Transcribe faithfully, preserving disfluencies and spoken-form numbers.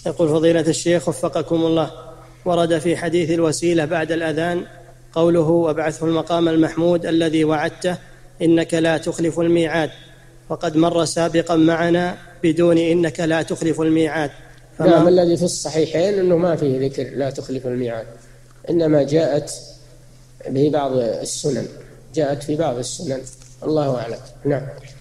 يقول فضيلة الشيخ وفقكم الله، ورد في حديث الوسيلة بعد الأذان قوله وابعثه المقام المحمود الذي وعدته إنك لا تخلف الميعاد، وقد مر سابقا معنا بدون إنك لا تخلف الميعاد. نعم، الذي في الصحيحين أنه ما فيه ذكر لا تخلف الميعاد، إنما جاءت في بعض السنن، جاءت في بعض السنن، الله أعلم. نعم.